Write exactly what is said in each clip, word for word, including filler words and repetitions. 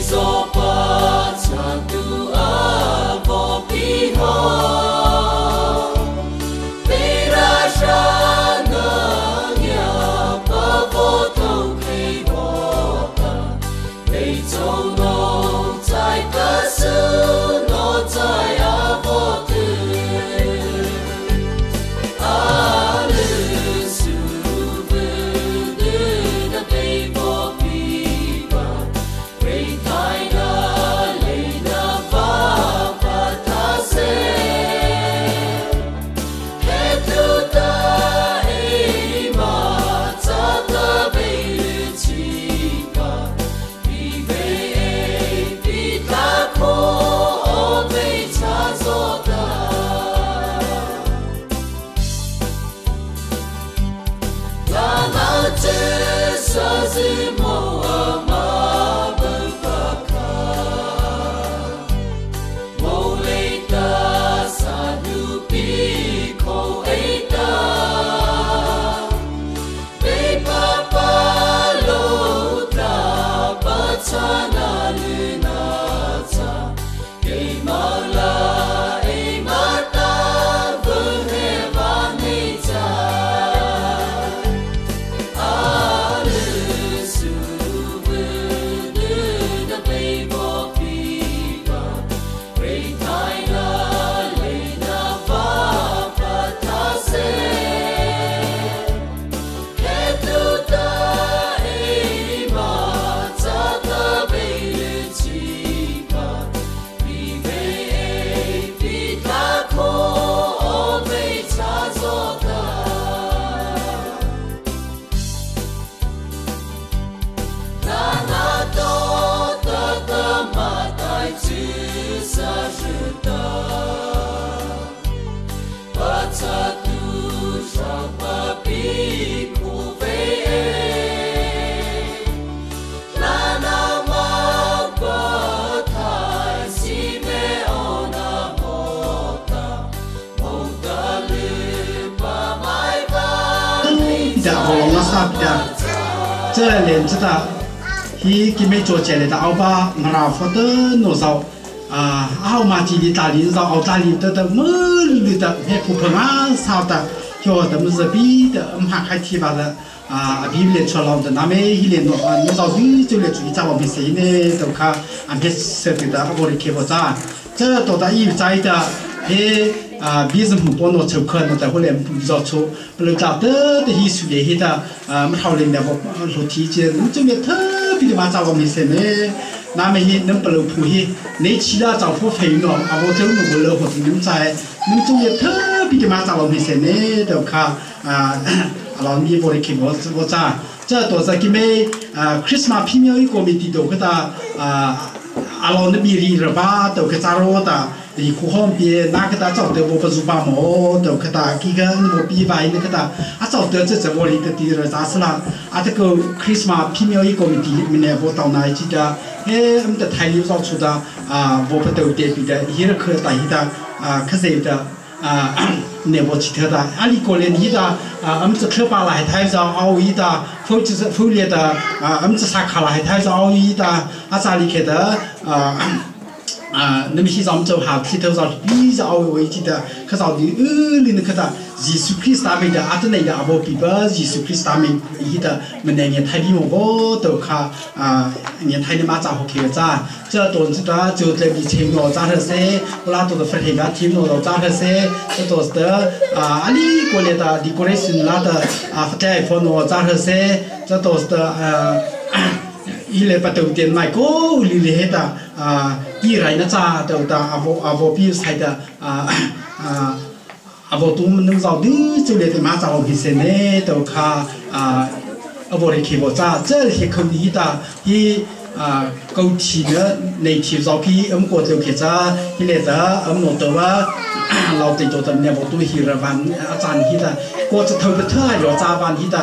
这连着的，he 给没做起来的，奥巴马拉福的诺少啊，奥马基里大林少，奥大林的的么里的，还不碰啊啥的，叫他们是比的，我们还开提拔的啊，比不了出老的，那么一连诺啊，诺少比就来注意在我们谁呢？都看安排设计的，我的开发站，这都在一在的，嘿。啊，为什么不弄出口呢？但后来不知道出，不能找得的艺术类的啊，我们讨论的我我提起，你这边特别的嘛，找我们什么？那么he能不能普he？你其他找不费用啊？我走路不了，或者你们在，你们这边特别的嘛，找我们什么？都看啊，老米我的看我我找，这都是给me啊 ，Christmas 皮苗一个没地头，给他啊，阿老那边里了吧，都给找我的。你苦hom别那个他找得我不是把毛都给他几个我比外那个他啊找得这这我里的地了咋是啦啊这个 Christmas 皮苗一个地明年我到哪里去的哎我们的台里找出的啊我不都得比的一个可带的啊可是的啊那我去特的啊你过来你的啊我们这特巴来台上奥一的或者是后来的啊我们这沙卡来台上奥一的啊咋里去的啊啊，那么现在我们就好，开头上比较奥为记得，可是我的二零的可他，耶稣基督他们的阿德那个阿伯比巴，耶稣基督他们伊的，我们那年台里我都看啊，年台里嘛咋好看咋，这东西的就在比前头咋的些，我拉多的分享听到了咋的些，这都是的啊，阿里过来的，你过来是拉的啊，在分我咋的些，这都是的呃。伊来把头点买个，里里的啊，伊来那咋都的阿伯阿伯比赛的啊啊，阿伯都能找的，就来的马找我们些呢，都看啊，阿伯的开发咋，这些口里的伊啊，高铁的内地照片，我们国就开着，伊来的我们弄到啊，老对着的那部都是热办啊，咱伊的，国这头的特爱热咋办伊的。啊，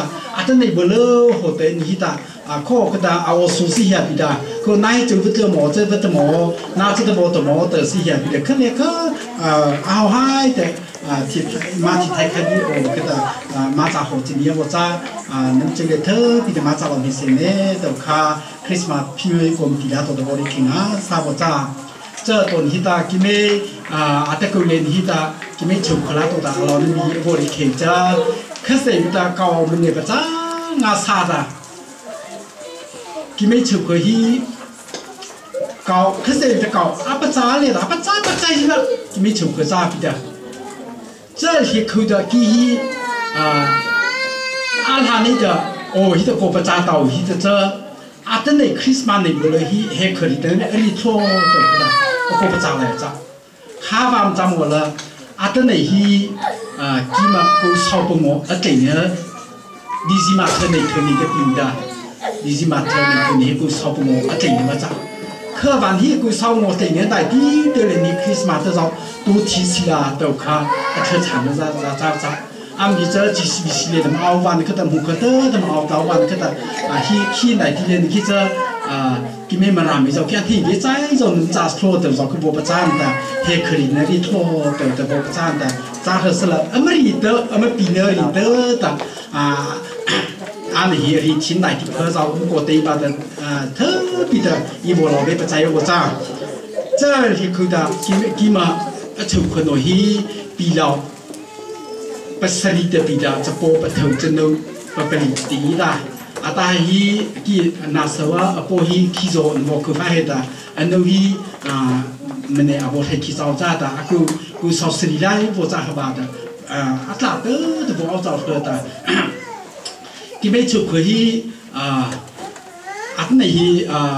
阿等你不了或者你的啊，靠个的啊，我熟悉下比的，可那就不得么，这不得么，那这得么得么的是下比的，可那个呃，好嗨的啊，ที่มาที่ไทยแค่นี้โอ้ก็แต่อ่ามาจากหัวจีนเนี่ยว่าจะอ่านั่นจะเลยเธอพี่จะมาจากเราไม่เสียเนี่ยแต่ค่ะคริสต์มาสพี่ไม่กลมตีแล้วตัวเดียวบริคิงอ่ะทราบว่าจะเจอตัวนี้ตากิเมอ่าอาจจะกูเรียนที่ตากิเมฉุกขลาตัวตาเราไม่มีบริคิงจะแค่เสียตาเก่ามันเนี่ยก็จะงาซาตากิเมฉุกเคยที่เก่าแค่เสียจะเก่าอาปัจจัยเลยอาปัจจัยปัจจัยที่ละกิเมฉุกเคยจะพี่เดีย这些口的记啊，阿他那个哦，那个国不扎到，那个这阿等那 Christmas 那个了，那还可以，但那里错的不啦，国不扎来扎，哈完扎么了，阿等那些啊，基嘛够少不么，啊对呢，你是嘛特那特那个病的，你是嘛特那个那够少不么，啊对呢嘛扎。可วันที่กูเศร้าโง่แต่เนี่ยแต่ที่เดือนนี้คริสต์มาสเราดูทีสิลาเต่าค่ะเธอถามว่าจะจะจะอันนี้จะจีซีบีซีเลยแต่มาเอาวันก็แต่หุ่นก็เตอแต่มาเอาเต่าวันก็แต่อ่าที่ที่ไหนที่เรียนที่จะอ่ากินไม่มารามิเราแค่ที่เลี้ยใจเราจะโทษแต่เราคือบอกประจานแต่เฮครินนะที่โทษแต่แต่บอกประจานแต่จ้าเธอสละอเมริกาอเมริกาเรียนเตอแต่อ่าอันนี้เรื่องที่ไหนที่เพื่อเราปกติแบบอ่าเธอปีเตอร์อีโบเราไม่ปัจจัยว่าจ้า这ที่คือดากิมกิมาถูกคนหน่อยปีเราปัสริตปีดาจะโปปะเถิงจะนูปะปริตีได้อาตาฮีกี่นาสวะอโปฮีคิโซนบอกคือฟ้าเหตุอันนู้ฮีอ่ามันเนี่ยอโปให้คิโซจ้าแต่กูกูสาวสรีได้โบจ้าขบาดอ่าอัตลาเตอร์จะบอกเอาจ้าเธอแต่ที่ไม่ถูกคือฮีอ่าอันไหนฮีอ่า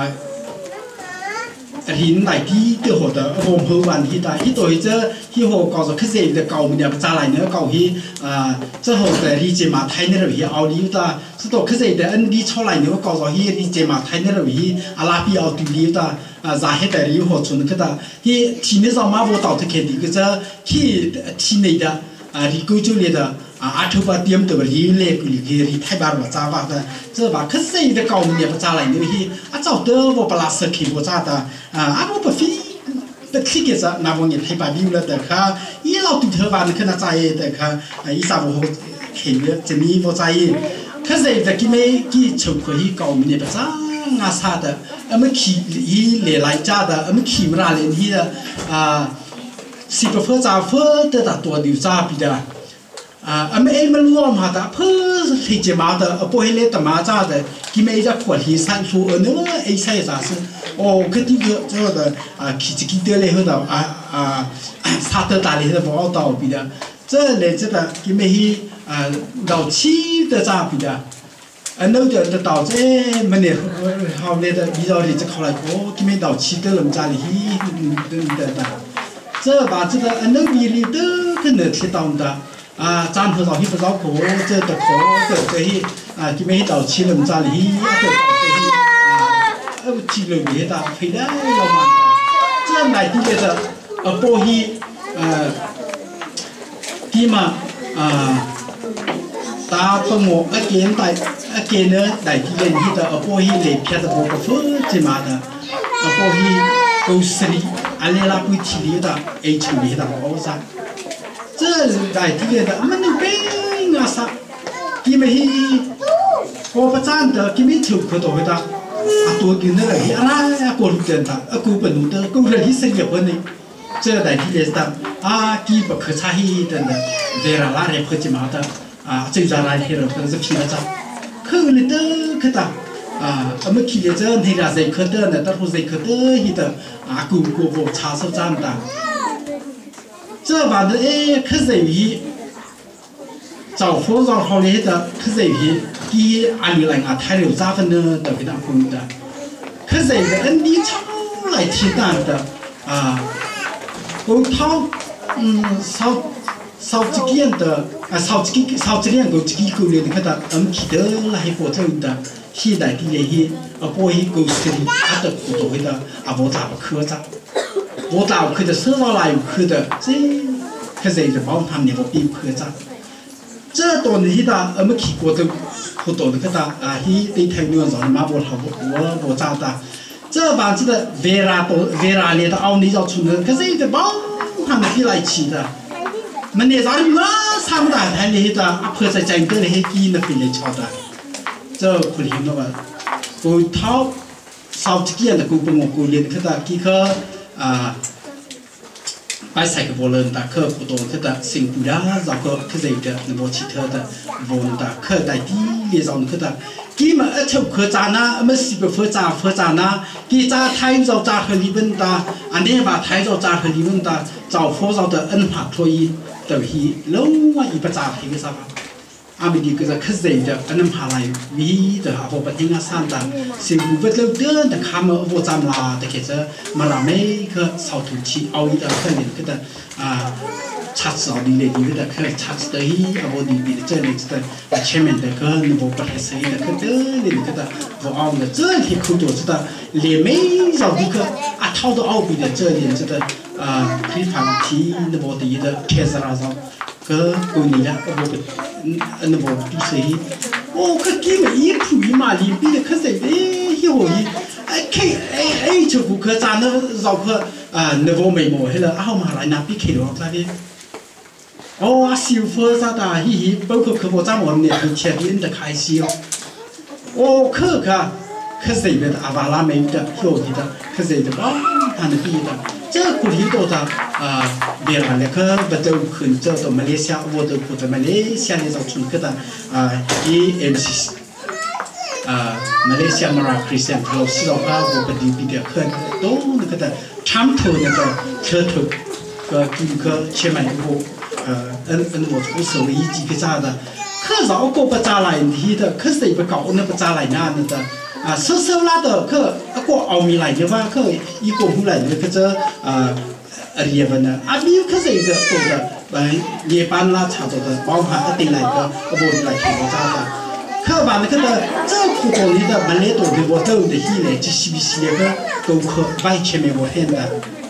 หินไหนที่เดือดหัวแต่ผมเพิ่งวันที่ได้ที่ตัวที่จะที่หัวก่อจะขึ้นเสียงแต่เก่ามันเนี่ยจะไหลเนื้อเก่าที่อ่าจะหัวแต่ที่เจมาไทยเนี่ยเราที่เอาดีแต่สุดตัวขึ้นเสียงแต่อันที่ชอบไหลเนื้อก่อจะที่ที่เจมาไทยเนี่ยเราที่อาลาปีเอาดีดีแต่อ่าจะให้แต่ที่หัวชนก็แต่ที่ที่นี่เรามาบอกต่อที่เขียนดีก็จะที่ที่นี่แต่อ่าที่กูจูเลียแต่啊，阿头把点到里来个里个里太巴罗扎巴的，这把可是的高面不扎来的去，啊早得我不拉斯去不扎的，啊啊我不非不去个扎，那我也太巴牛了的卡，一老对头吧，你看那扎的卡，啊一啥不好看的，这里不扎伊，可是的给没给抽可以高面不扎啊啥的，我们去伊来来扎的，我们去不拉来去的，啊，是不分扎分的大多牛扎比的。อ่าอเมริมันรวมหาแต่เพื่อที่จะมาแต่พอให้เล่แต่มาจ้าแต่กิเมจะขวดที่สั่งฟูเออเนื้อไอ้ใช่จ้าสิโอ้คือที่เยอะเจ้าแต่อ่าขี้จิกเดือดเลยเหรออ่าอ่าซาเตอร์ตาเลยเหรอบอกต่อปีเดียวเจ้าเลยเจ้าแต่กิเมฮีอ่าเราชี้เตอร์จ้าปีเดียวอันนู้นเดี๋ยวจะต่อเจ้มันเนี่ยเขาเนี่ยแต่ปีเราเนี่ยจะเข้าไรโอ้กิเมเราชี้เตอร์ลำจาเลยฮีเดินเดินแต่เจ้าบ่าเจ้าแต่อันนู้นปีนี้เตอร์ขึ้นเหนือที่ตองแต่อ่าจานเธอเราที่ประกอบโขเจอตะโขเจอเจอที่อ่าที่ไม่ให้เราชี้ลำจานที่อ่าเจอเจอที่อ่าเออชี้ลำที่ตาไปได้เรามาเจอไหนที่จะเออโปฮีอ่าที่มาอ่าตาประโมอเกนไตอเกนเนอร์ไหนที่เล่นที่จะเออโปฮีเล็บแค่ตะโขกับฟื้นจะมาแต่เออโปฮีกูสรีอะไรล่ะกูชี้ลีตาเอชูลีตาเอาซะ这来这个的，我们那边啊啥，他们是我不赞的，他们抽可多的，啊多的那个啊啦，过路的，啊过不路的，过了一生也不能，这来这个的啊，基本可差一点的，为了拉来破起嘛的，啊，最早来天了，可是偏了着，可了的可的。啊，我们去的这那个谁可的呢？到时候谁可的一的啊，过过过查手站的。这玩的哎，可是于找佛找好来的，可是于给阿里来啊，太有扎分的都给他混的，可是的恩你超来提单的啊，我掏嗯烧烧几件的啊，烧几烧几件够几够的，看到我们去的来火头的，现在的那些啊，不会够实力，啊的苦多的啊，我咋不可咋？我到去的收到来去的，这可是就帮他们那个比去着。这多年的我们去过的活动的个哒啊，伊对太牛上嘛不好我我咋的？这房子的未来多未来里的奥尼要出呢，可是有的包他们起来起的，门内上那差不多还里的阿婆在整个里基那边来炒的，这可怜了吧？我掏烧几件的狗帮我狗连个哒几个啊。ไปใส่กระบอกเลยแต่เคยผู้โตคือแต่สิ่งผู้ยาเราก็คือใจเดียนบชิเธอแต่วนแต่เคยได้ที่เรียนคือแต่กี่มันเออเท่าเคยจานะมันสิบเฟื่อจ่าเฟื่อจ่านะกี่จ่าไทยเราจ่าเฮลิบันตาอันนี้ว่าไทยเราจ่าเฮลิบันตาเจ้าพ่อเราแต่อันผัดทวีแต่ฮีแล้วว่าอีประจ่าเฮลิซาบอาไม่ดีก็จะคือใจเดียอันนั้นพาไรวีแต่อาบอกปฏิญาสันแต่สิ่งผู้เวทเลือดเดินแต่คำว่าว่าจำลาแต่แค่จะมาเราไม่ก็สาวถูกชีเอาอีแต่เคยเรียนก็แต่ชัดสาวดีเลยดีแต่เคยชัดแต่ฮีอาบอกดีดีเจอเลยแต่เชื่อมันแต่ก็นบอกประเทศไทยแต่ก็เดินเลยก็แต่ว่าเอาแต่เจอที่คุณตัวจะแต่เรียนไม่เราดีก็อาเท่าตัวเอาไปแต่เจอเรียนจะแต่ที่ฟังที่นบอกดีแต่แค่จะเราก็กูนี่ละก็บอกอันนั้นบอกดูสิโอ้ก็กินมาอีกผู้มาลีปีเด็กเขาใส่เอ้ยโหยไอ้แค่ไอ้ไอ้ชาวบุคคลจานนั้นเราก็อ่าเนวไม่หมดให้เราเอามาหลายนับปีเขียวซะดิโอ้สิวเฟอร์ซะตาฮิฮิ包括可不咱们呢很前边的开始哦哦可可可是这边的阿巴拉没的有的可是这个他那边的这古里多的啊别人那个不都很这到马来西亚我都不在马来西亚那种村去的啊以 M C 啊马来西亚马拉克里森老师的话我不定比的很多那个的长头那个车头个金个前面我呃嗯嗯我出手了一几个咋的可是我不咋来你的可是不搞那不咋来那那的啊，收收拉的可个奥米来的话，可一个回来的可这啊日本的，啊没有可是一个多的，呃日本啦差不多的，包含一定来个，我不来看我咋的，可把那个的这苦多里的本来多的我都的起来，这是不是那个都可完全没我看的，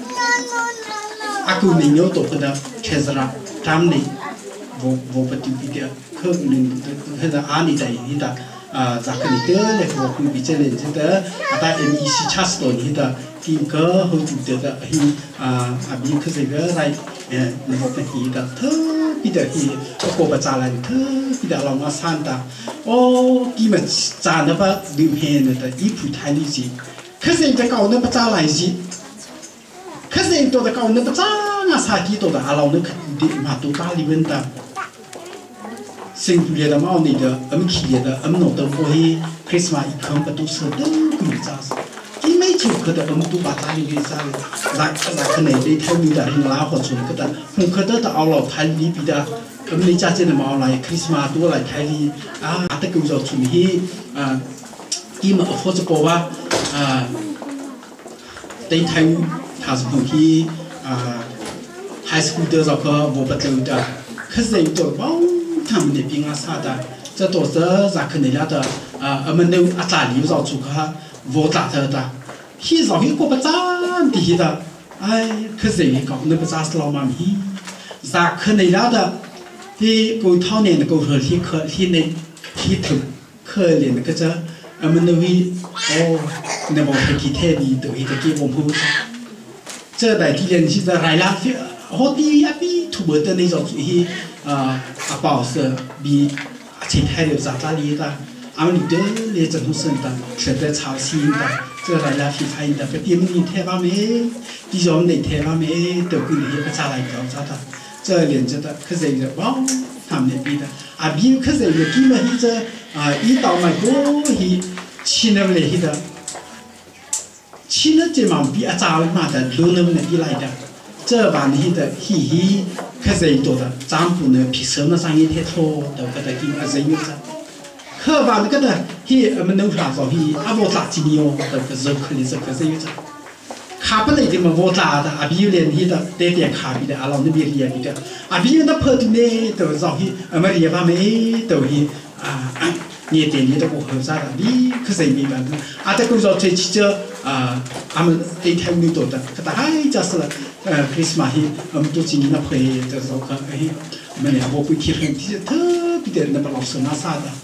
啊，够你有多个的，确实啦，咱们我我不丢比的，可能那个阿里在里的。啊，咱可能得那个会比较认真的，啊，但因为是差十多年的，经过后就得的，嘿，啊，啊，比可这个来，呃，那个嘿的，特别的嘿，我过不咋来，特别的老马山的，哦，基本咋那把流片的，一普台里是，可是在搞那把咋来是，可是多的搞那把咋啊，啥地多的，啊，老那个的嘛都大里问的。สิ่งที่เราไม่เอาเนี่ยเด้ออเมริกาเด้ออเมริกาตัวพวกที่คริสต์มาสอีกครั้งประตูเสือเด้อกุญแจที่ไม่ถูกก็เด้ออเมริกาบาดใจเลยจ้ารักรักคนไหนได้เท่านี้ได้หิ้งล้าหัวชนก็เด้อหุ่นก็เด้อแต่เอาเราไทยลีปีเด้ออเมริกาเจนมาเอาอะไรคริสต์มาสตัวอะไรไทยลีอ่าแต่กุญแจชนที่อ่าที่มาพูดจะบอกว่าอ่าได้ไทยถ้าสมมติที่อ่าไฮสคูลเด้อเราก็บอกประตูเด้อคือสิ่งตัวว่า他们那边啊啥的，这都是咋可能了的啊？我们那啊咋里不着住个，我咋的的？现在一个不咋地的，哎，可是一个那不咋是老妈咪，咋可能了的？你过头年的过后，你可你那你头可怜那个这，我们那位哦，那么会去太里头，一个给我们这代替人现在来了，好低呀比土伯的那种主义。啊，阿宝是比前台的咋咋里的，俺们里头那这种生的，是在超新的，这来了批发的，不点你台湾没，地上那台湾没，都跟那个咋来搞咋的，这连着的，可是一个哇，他们那边的，啊，比可是一个基本一这啊，一到嘛过去，去那边去的，去那这嘛比阿咋嘛的，路那边那来的。这把你的嘿嘿，可是多的，咱不能比什么上一天拖的，个的给个人有着。可把那个的嘿，我们农场上嘿，阿不咋几年哦，的个肉可能是可是有着。卡不来的嘛，我咋的？阿比有连嘿的，带点卡比的，阿老那边连比的，阿比有那破的呢，都上嘿，我们连把没都嘿啊。你点你都不好啥的，你可是没办法。啊，这工作最起着啊，俺们一天没多的，可他还就是了，呃，Christmas 我们都今年那会就是说，哎，我们俩我会去很特别的那个老师那啥的，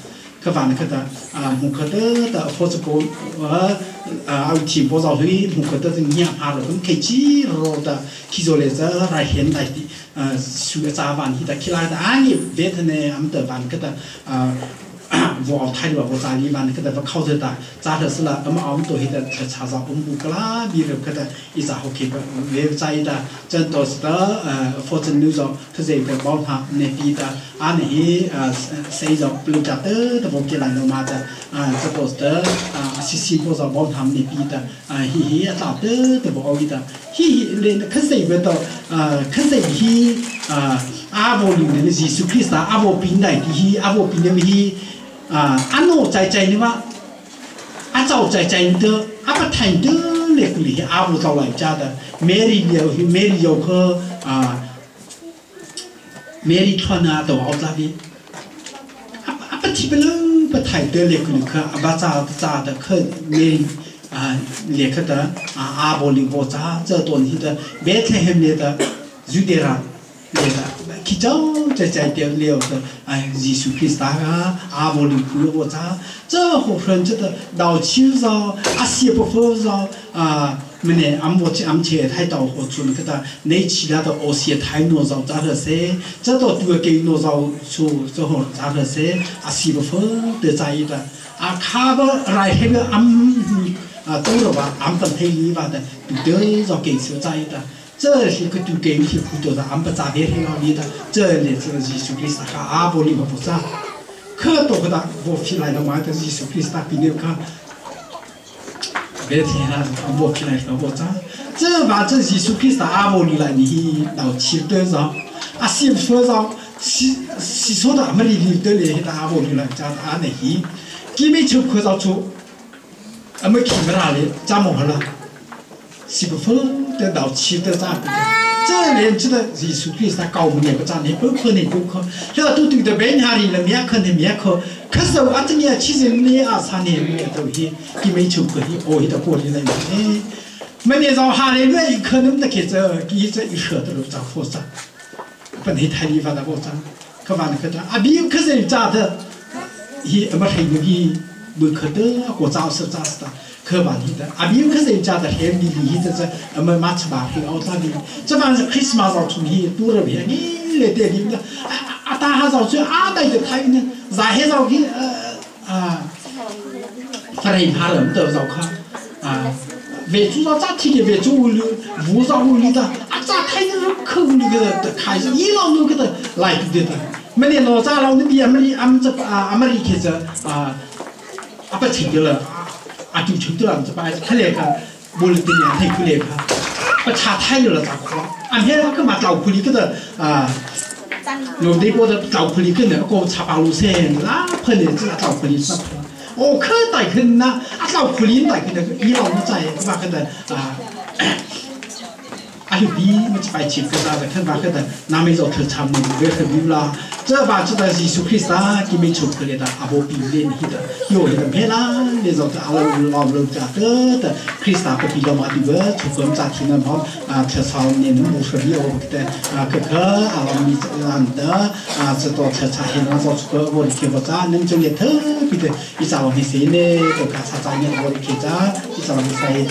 可反正可的啊，木可的的或者讲呃啊，提不着会木可的是年下了，咁开始了的，去做来这来现来的呃，属于早晚去的，起来的安逸，别的呢，俺们的反正可的啊。我太了，我家里完了，给他们考得的，咋的是了？我们俺们都会的，去查找我们不啦，比如给他一查好看个，为在的，这都是的，呃，或者那种，他这个包他那边的，啊那些呃，谁种不家的，他不给来了嘛的，啊，这都是的，啊，西西或者包他们那边的，啊，嘿嘿，咋的，他不好的，嘿嘿，连看谁个都，呃，看谁嘿，啊，阿伯里面的耶稣基督，阿伯边来的嘿，阿伯边的嘿。啊，阿诺在在的嘛，阿早在在的，阿不谈的那个里，阿不早来家的，美丽有美丽有个啊，美丽穿啊都奥咋的，阿阿不提不了不谈的那个里去，阿不咋咋的去美啊那个的啊阿不里我咋这东西的，别太很那的，就得啦。那个，其中在在的了的，哎，耶稣基督啊，阿伯里古我咋，这和分这个老秋上，阿些不分上啊，么呢，俺我去俺去太到和处那个的，你其他的俄些太多上咋个些，这都多给多少处之后咋个些，阿些不分的在的，啊，卡不来那个俺啊，走了吧，俺本地里吧的，都着给手在的。这些个都给些苦多的，俺不咋别很好理的。这里这耶稣基督哈阿伯里不不咋，可多个的我起来了嘛，这耶稣基督比那个，别听了，我起来了我咋？这把这耶稣基督阿伯里来你到七多少？啊，十多少？十十说的俺们里里头里的阿伯里来家阿那些，基本就可到处，俺们看不哪里，咋么了？是不分的到七的咋不的？这连这个耶稣基督他教我们个咋呢？不可能不可，这都对的别哪里了，没可能没可。可是我这年其实你二三年没都去，你没求可以，我一到过里来没。每年上下来那可能的给这给这一舍的路咋复杂？不能太离发的复杂，可完了可的啊，没有可是咋的？也没太有意，不可的，我咋是咋是的。可把你的，啊，别个人家的海里里这这，我们马吃马黑澳大利，这反正 Christmas 早出去多了别，你来带领的，啊啊，大哈早出啊带的太呢，然后早去呃啊，反正一怕人都早看啊，为主要咋提的为主了，无早屋里的，啊咋太那个口里个的开始一老那个的来的的，没得老早老那边俺们俺们这啊俺们里开始啊，啊不听的了。啊，就成这样子吧，看那个，我的年太苦那个，不差太了咋苦？俺偏干嘛找苦里个的啊？我那个的找苦里个呢，我差八路线，那碰的这找苦里啥碰？哦，可带去那，啊找苦里带去那个一老不在，是吧？个的啊。啊，有比我去摆起个啥的，看把个的拿没着特长的，别特别啦。这把这个耶稣基督给没出去的，阿伯比练的，有的没啦，那种的阿拉老老家的的，基督不比较嘛的个，出国家庭的嘛，啊，特长年的不说的我的啊，哥哥阿拉米这样的啊，这到特长现在做出国我的去不咋，能就也特别的，一早我们谁呢？都看啥子呢？我的去咋，一早我们谁？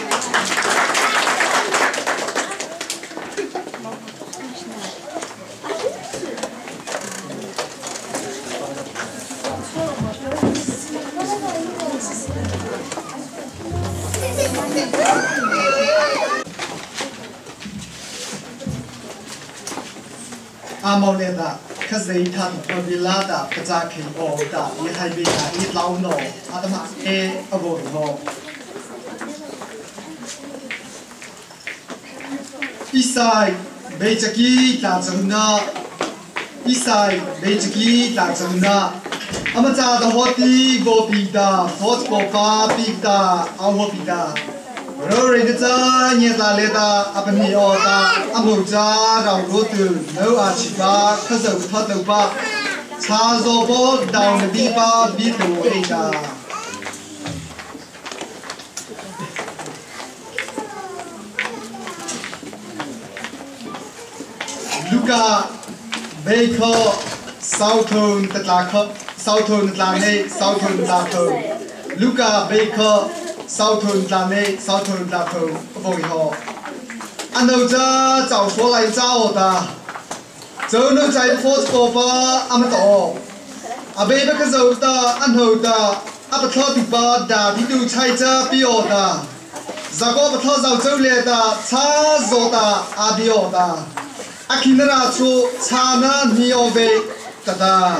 阿毛来的，可是他不比拉的，不咋看哦的，也还比他一老孬，阿他妈哎，阿不孬。一赛没这个打针呢，一赛没这个打针呢，阿们咋的好的我比的，我我爸比的，阿我比的。rồi cái cha nhà ta lấy ta apa ni o ta amu cha rau ro tu no a chi ba kha sa tha tu ba cha zo bo down the bi ba bi tu e ta Luca Baker Southern ta ta kha sau thôn là này sau thôn là thôn Luca Baker sau thôn là này sau thôn là thôn vội họ anh đâu ra cháu số lại cháu ta giờ nó chạy phố cổ ba am tổ à bây giờ cái giờ ta anh hầu ta à bắt thọ thì ba đã thì tu chạy ra biểu ta giờ có bắt thọ giàu châu lệ ta cha rồi ta à biểu ta à khi nó ra chỗ cha nó nhiều về ta ta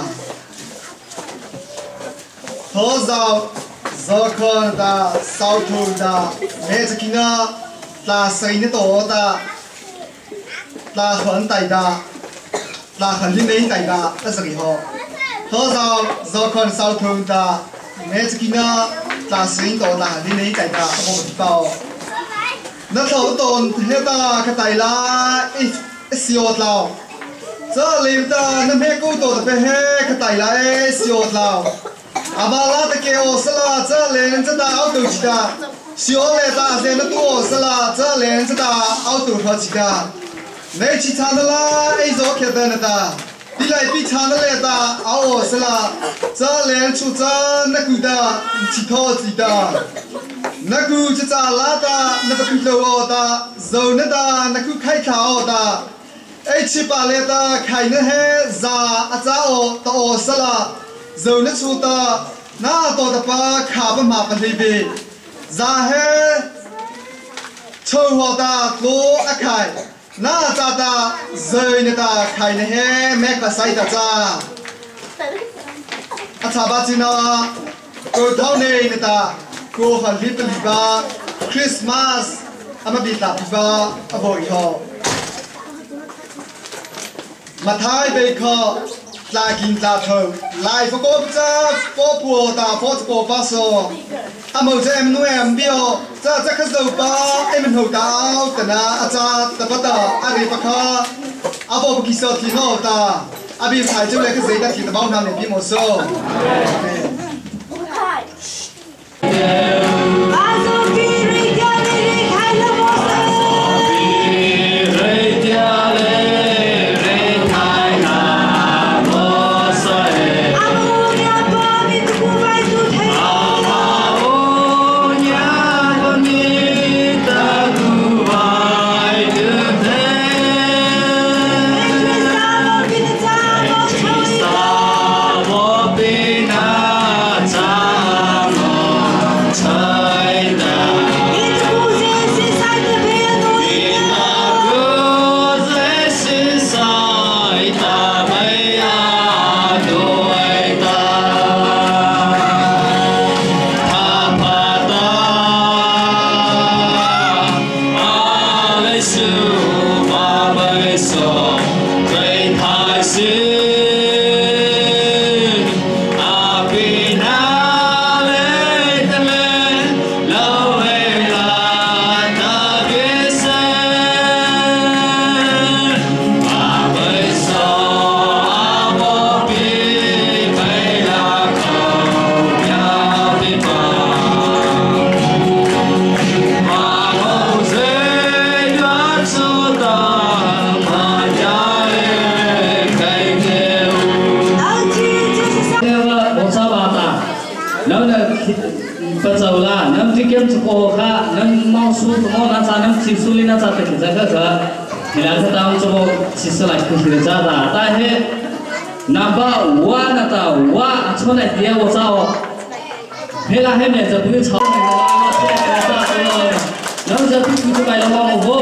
thọ giàu giờ con ta sau thôn ta mẹ chỉ khi nó ta xây nó tổ ta ta hoàn tài ta ta hoàn linh đấy tài ta ta sẽ họ thọ giàu giờ con sau thôn ta mẹ chỉ khi nó ta xây tổ ta linh đấy tài ta không có bao nó thấu tồn hết ta cái tài la ít siêu lao giờ liêm ta nó mẹ cô tổ ta phải hết cái tài la siêu lao à bà la ta kêu sala giờ lên giờ ta áo tù chỉ ta siêu lên ta giờ nó tua sala giờ lên giờ ta áo tù khó chỉ ta này chỉ thằng đó la ấy gió kia ta ta đi lại đi thằng đó lên ta áo sala giờ lên chú giờ nó cứ ta chỉ thọ chỉ ta nó cứ chỉ ta la ta nó cứ lâu ta giờ nó ta nó cứ khai thao ta ấy chỉ bà lên ta khai nó hết za à zao ta ô sala giờ nó chú ta na to ta pa khá ba mà phần đi za hết chơi hoa ta lô ác khai na ta ta giờ nó ta khai nó hết mẹ cả sai ta cha à cha ba chỉ nó cô thao này nó ta cô hoàn lý tự ba Christmas ama bị tập ba à bội họ mà thái bê kho là kinh là thờ lại phải có cha có bùa ta có có ba số à màu cho em nuôi em biểu cha cha khát dầu ba em mình hậu tao tận à cha ta bắt đầu à đi bắt kho à bộ kỳ sơ thì nó ta à bị phải cho lại cái giấy đã thì ta bao năm để bị một số Susulina satu kerja ke, hilang setahun coba sisa lagi kerja dah. Tapi nambah wah nata wah acuna dia wasau. Hela heme jadi cakap dengan kerja tu, lalu jadi kita kaya orang mau.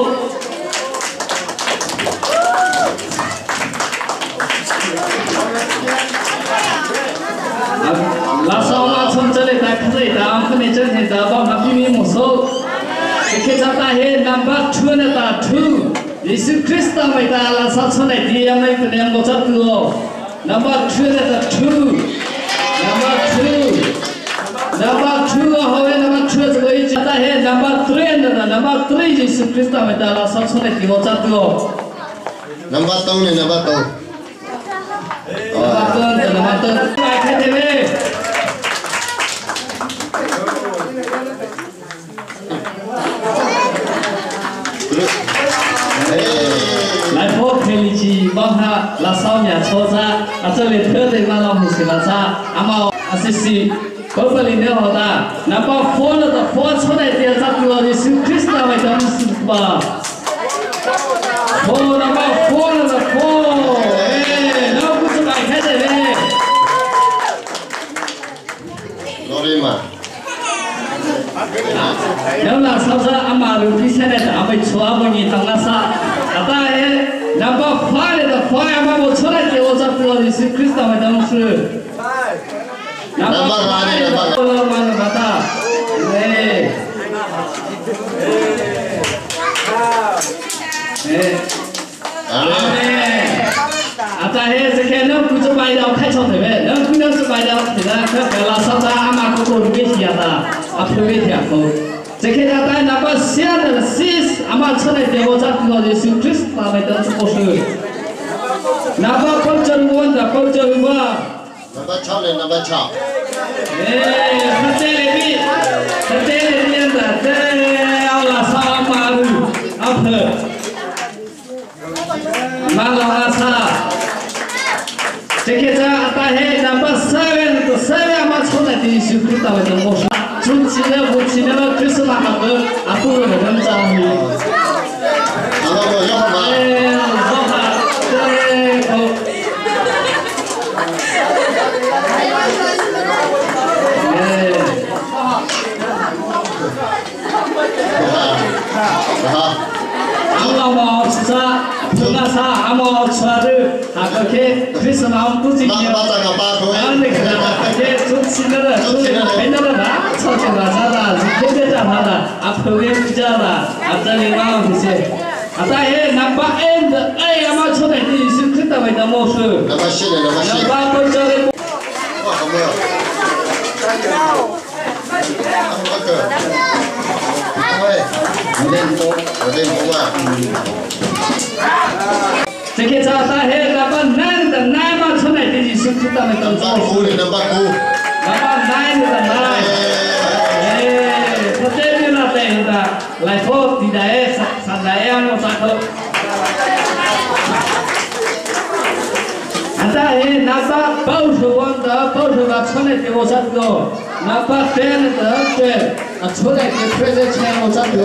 Lasau macam cakap tak kerja, tak apa ni cakap tak apa nabi ni musuh. Kita tahu number two nata two. Yesus Kristus mereka Allah satu ni dia mereka yang bocor tu. Number two nata two. Number two. Number two hawe number two sebagai kita tahu number three nata number three Yesus Kristus mereka Allah satu ni dia bocor tu. Number two ni number two. Number two number two. Kita tahu. Lại phố Kelly 哈拉少年抽查，啊这里特地嘛老不是拉查，阿毛阿西西，不不里的好的，那把佛了的佛出来点啥子了？耶稣基督为咱们是吧？佛那把佛了的佛，哎，那不是摆开的嘞。 老弟嘛。 yang lah sabza amaru kisah itu amai cua bunyi tangga sa, kata eh nampak file itu file amamu cura itu otak tuan Yesus Kristus itu manusia. Nampak file itu kalau mana kata, eh, eh, amen. Ata eh sekarang kucu bayar kai cuma tu, eh, nam kucu bayar tidak, kalau sabza amaku kurang siapa. Apa dia kau? Sekarang kita nampak siapa sis amal cina dewa jatuh dari Yesus Kristus nama itu seposu. Nampak perjuangan, nampak perjuangan. Nampak cah le, nampak cah. Eh, kerja lebih, kerja lebih anda, kerja Allah sama lu, apa? Malam asa. Sekarang apa he nampak seven tu seven amal cina dari Yesus Kristus nama itu seposu. Cina Cina Kristus nama tu aku orang Jawa. Kalau kau yang mana? Eh, Jawa. Eh, kau. Eh. Allah mau sisa, tuna sa, amo cuaru, aku ke Kristus nama tu Nak cikgu. baca apa kau? Ane kerana ke Cina lah, Cina lah. Cocok lah, kita dah ada, apa yang kita ada, ada lima orang. Ada eh nampak end, eh amat sudah di Yesus Kristus itu musuh. Nampak sih, nampak sih. Nampak percaya. Wah, kamu. Apa ke? Apa? Ada ada buah. Sekitar ada eh nampak nine dan nine amat sudah di Yesus Kristus itu musuh. Nampak ku ni, nampak ku. Nampak nine dan nine. Percaya lah tenda, lepas tidak eh sandai anu satu. Anda eh nampak bau sebuah dah bau sebuah cina di otak tu, nampak ten dah ten, cina di present cina otak tu.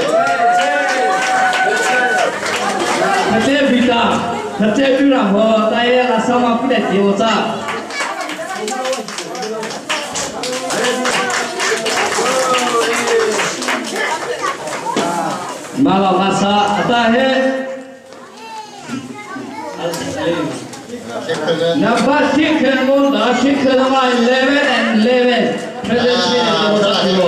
Percaya kita, percaya kita bahawa saya rasa mampu di otak. Malam masa ada he, nampak chicken mula chicken nama eleven and eleven, presentasi itu otak dulu.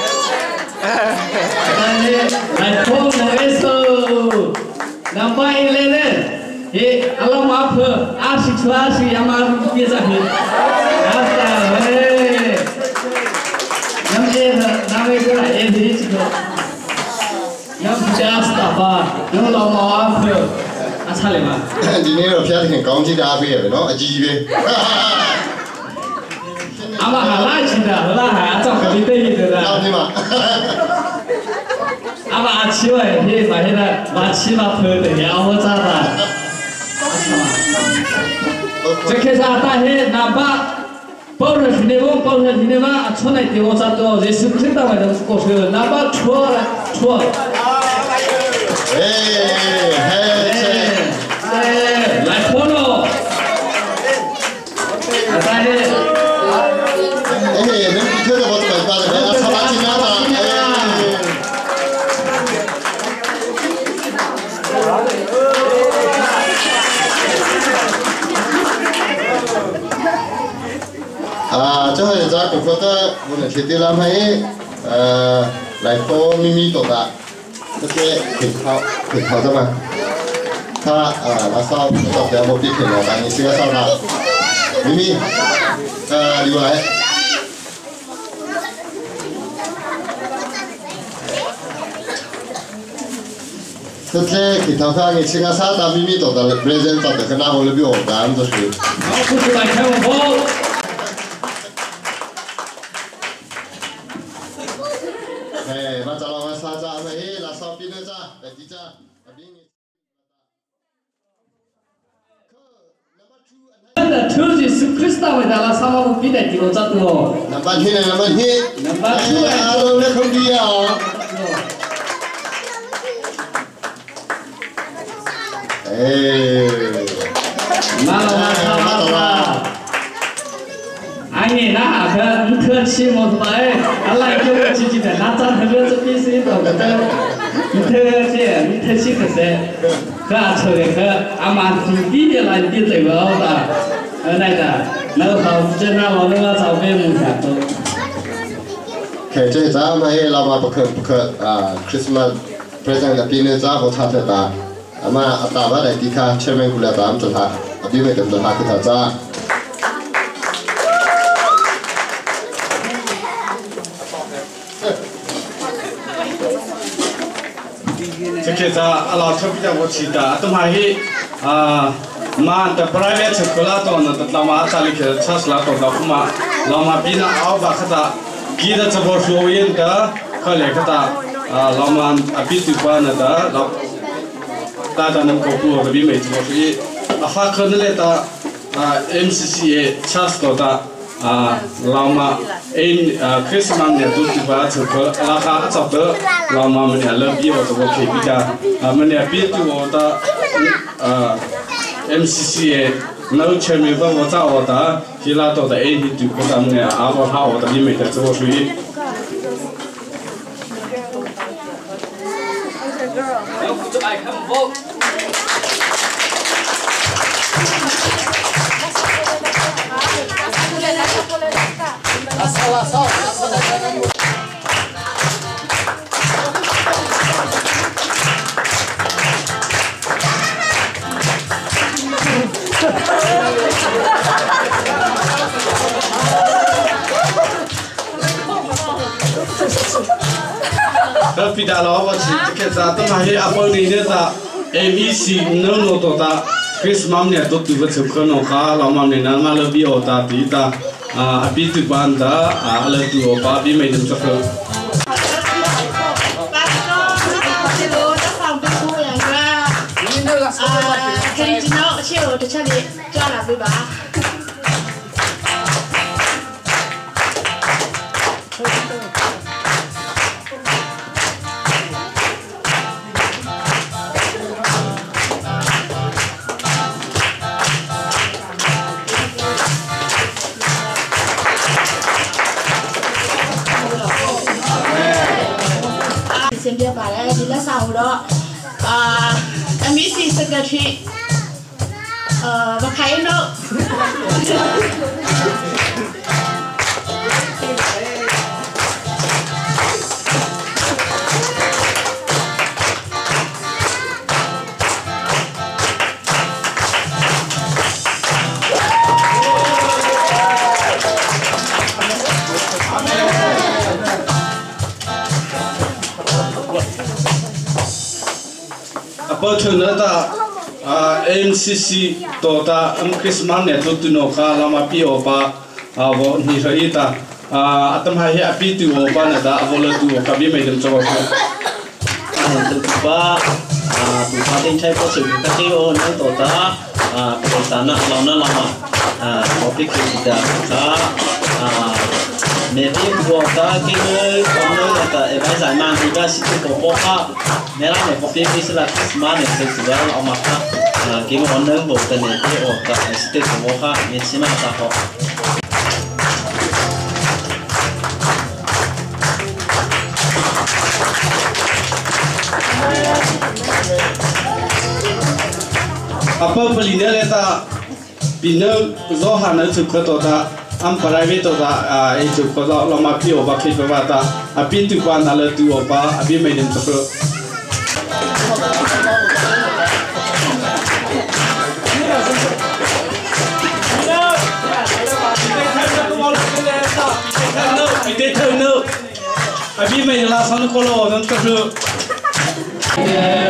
Ada he, iPhone Moeso, nampak eleven, he, Allah maaf, asyik asyik amal biasa he, ada he, nampak nama itu lah, ini juga. Yang biasa apa, yang lama apa, asal lema. Di ni orang fiat ni kau tidak apa ya, no, aji be. Ama halal cina, halal hai, acak kita itu dah. Tahu ni mah. Ama aci wah, he, macam macam apa tu, ya, awak cakap. Jika ada he, nampak, paulah sini pun, paulah sini mah, acun itu awak cakap, Yesus Kristus macam sekolah, nampak cua, cua. Eh, hei, eh, like follow. Ada he. eh, ni kita dah buat apa? Dah sabar cina tak? Ah, cakap je cakap foto, boleh cerita lama ni, like foto mimi tu tak? 这些挺好，挺好的嘛。他啊，那烧烧条我比挺老板，你是个烧他。咪咪，呃，你过来。这些挺头上你吃个烧他咪咪做的 present 做的，跟那我那边我干就是。 好，不出来看我包。 Eh, macam orang saja, eh, lah sapi ni saja, dah kita, abang ni. Yesus Kristus adalah sama bukti dan tidak jatuh. Nampak ni, nampak ni. Nampak tu. Kalau nak kau dia. Eh. Malah malah malah. Anh na cái thưa chi một bài, Allah kêu chỉ chỉ để nát chân hơn nữa cái gì đó cái đó, thưa chi, thưa chi cái gì, cái chơi cái, ama đi đi lại đi tới vào đó, ở đây là, nó học trên nào nó nó giáo viên muốn học đó. Cái chơi giá mà hay là mà bậc bậc à Christmas present là pin giá của cha thật ta, ama ta vào đây đi khá chairman của là tám cho ta, à đi về tầm cho ta cái thật ra. Cái đó Allah cho biết là gì đó, tụi mày à mà tập private school là tụi nó tập làm mà ta lịch chas là tụi nó cũng mà làm mà pin áo và cái đó kia đó cho bớt số yên đó, cái này cái đó à làm mà à pin tụi bạn đó, làm ta đã nâng cao của cái mấy chỗ thì à phát khởi lên ta à em xê xê a chas đó ta à làm mà em Christmas này tụi bạn chụp là khá chụp đó làm mà mình làm gì vậy tụi cái bây giờ à mình là biết tụi ta à em xê xê a nấu chơi mình vẫn có giáo ta khi là tụi ta em thì tụi cái mình là áo vào hao ta đi mấy cái chỗ suy tapi dah lawa sih, kita tu masih apa ni dia tak M E C nono tu tak Christmas ni tu tu betul kena kah lama ni nama lebih otak kita api tu banda ala tu apa api macam tu. Original chiều để cho đi cho là vui bà. Xem dia bà đây đi là sau đó. À, em biết gì secretary. Ờ, và thấy nó apa tu nada M C C to ta am Christmas ne tu tu no ka lama pi opa avo ni rai ta atam hai he api tu opa na da avola tu ka bi mai dem chawa ka tu ba tu ba tin chai po su ka ti o na to ta pa ta na la na lama topic ki ta ka ne vi ko ta ki ne ko na ta e vai sai man ti ga si ko ko ka ne la ne ko pi pi sala Christmas ne festival o ma ka ki mo on nang bo ta ne ki o ta state ko ka ne sima ta ko apa pelina leta pina zohana tu ko to ta am private to ta e tu ko lama pi opa ki pa ta api tu pa na le tu opa abi mai dem to Kita tahu no, abi mai la san ko lo nan to